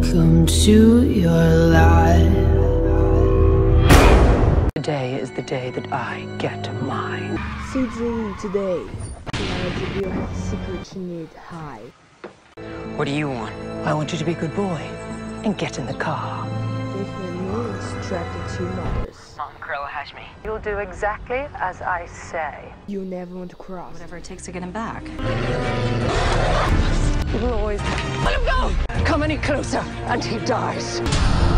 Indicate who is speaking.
Speaker 1: Welcome to your life.
Speaker 2: Today is the day that I get mine.
Speaker 3: CDE today. You have secret you need hide.
Speaker 2: What do you want? I want you to be a good boy and get in the car.
Speaker 3: If your name is attracted to mothers,
Speaker 2: Mom, Curl has me. You'll do exactly as I say.
Speaker 3: you never want to cross.
Speaker 4: Whatever it takes to get him back.
Speaker 2: You'll always let him go! Come any closer and he dies.